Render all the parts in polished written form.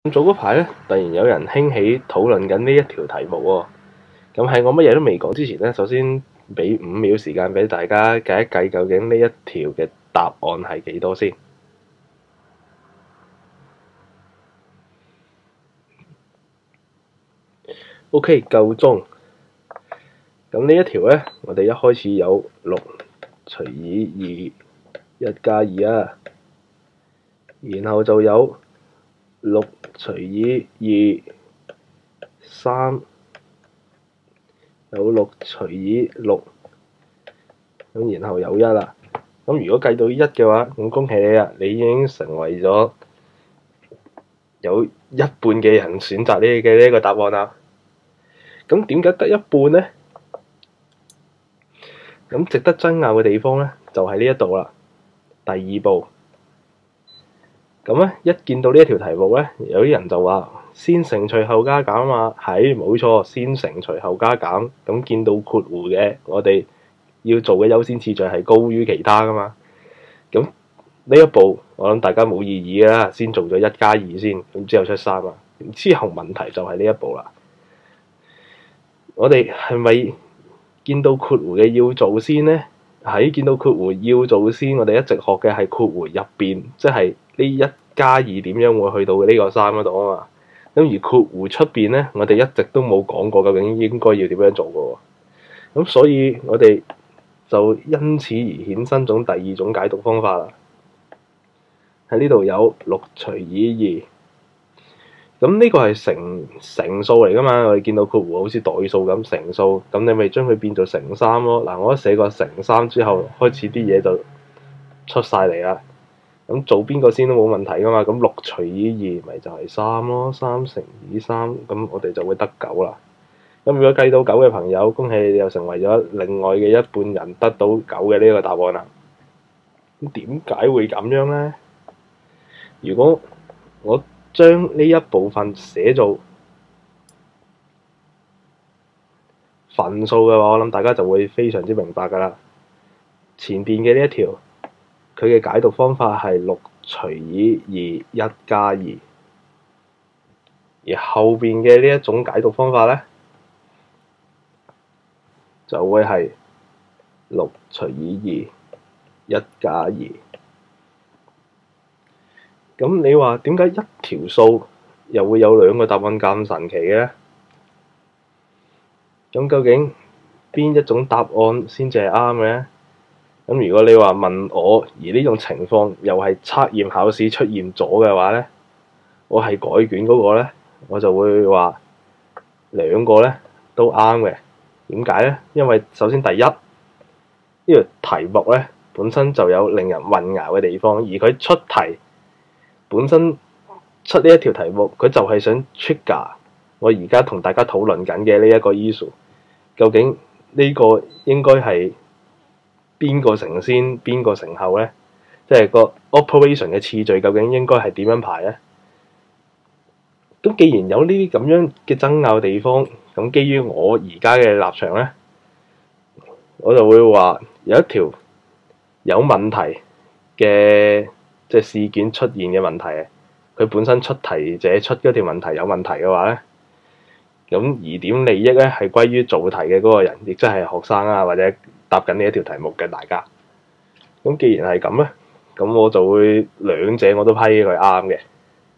早嗰排咧，突然有人興起討論緊呢一條題目喎。咁喺我乜嘢都未講之前咧，首先俾5秒時間俾大家計一計，究竟呢一條嘅答案係幾多先？OK，夠鐘。咁呢一條咧，我哋一開始有6除以2，1加2啊，然後就有6除以2，3。有6除以6，咁然後有1啦。咁如果計到1嘅話，咁恭喜你啊！你已經成為咗有一半嘅人選擇呢嘅呢個答案啦。咁點解得一半呢？咁值得爭拗嘅地方呢，就係呢一度啦。第二步，咁咧一見到呢一條題目呢，有啲人就話先乘除後加減啊，係冇錯，先乘除後加減。咁見到括弧嘅，我哋要做嘅優先次序係高於其他噶嘛。咁呢一步我諗大家冇異議嘅啦，先做咗1加2先，咁之後出3啊。之後問題就係呢一步啦。我哋係咪見到括弧嘅要做先呢？喺見到括弧要做先，我哋一直學嘅係括弧入邊，即係呢1加2點樣會去到呢個3嗰度啊嘛。咁而括弧出邊呢，我哋一直都冇講過究竟應該要點樣做嘅喎。咁所以我哋就因此而衍生咗第二種解讀方法啦。喺呢度有6除以2，咁呢個係乘數嚟噶嘛？我哋見到括弧好似代數咁乘數，咁你咪將佢變做乘3咯。嗱，我一寫個乘3之後，開始啲嘢就出晒嚟啦。咁做邊個先都冇問題噶嘛。咁6除以2咪就係3咯，3乘以3，咁我哋就會得9啦。咁如果計到9嘅朋友，恭喜你又成為咗另外嘅一半人得到9嘅呢個答案啦。咁點解會咁樣呢？如果我將呢一部分寫做分數嘅話，我諗大家就會非常之明白㗎啦。前邊嘅呢一條，佢嘅解讀方法係6除以2，1加2，而後邊嘅呢一種解讀方法呢，就會係6除以2，1加2。咁你話點解一條數又會有2個答案咁神奇嘅呢？咁究竟邊一種答案先至係啱嘅呢？咁如果你話問我，而呢種情況又係測驗考試出現咗嘅話呢，我係改卷嗰個呢，我就會話2個呢都啱嘅。點解呢？因為首先第一，呢條題目呢本身就有令人混淆嘅地方，而佢出題本身出呢一條題目，佢就係想 trigger 我而家同大家討論緊嘅呢一個 issue。究竟呢個應該係邊個乘先，邊個乘後呢？即係個 operation 嘅次序究竟應該係點樣排呢？咁既然有呢啲咁樣嘅爭拗地方，咁基於我而家嘅立場呢，我就會話有一條有問題嘅即係試卷出現嘅問題，佢本身出題者出嗰條問題有問題嘅話呢，咁疑點利益咧係歸於做題嘅嗰個人，亦即係學生啊，或者答緊呢一條題目嘅大家。咁既然係咁咧，咁我就會兩者我都批佢啱嘅。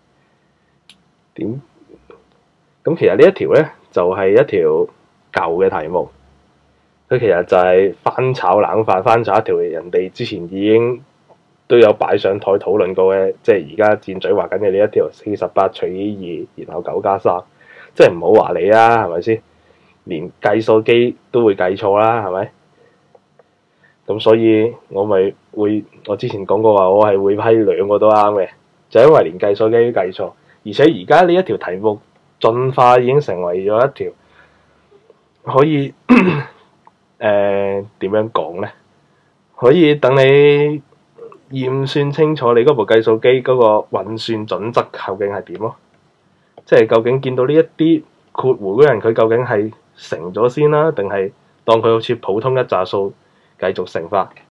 點？咁其實呢一條咧就係一條舊嘅題目，佢其實就係翻炒冷飯，翻炒一條人哋之前已經都有擺上台討論過嘅，即係而家箭嘴畫緊嘅呢一條48除以2，然後9加3。即係唔好話你啊，係咪先？連計數機都會計錯啦，係咪？咁所以我之前講過話，我係會批2個都啱嘅，就因為連計數機都計錯，而且而家呢一條題目進化已經成為咗一條可以點樣講呢？可以等你驗算清楚你嗰部計數機嗰個運算準則究竟係點咯。即係究竟見到呢一啲括弧嗰人，佢究竟係乘咗先啦，定係當佢好似普通一紮數繼續乘法？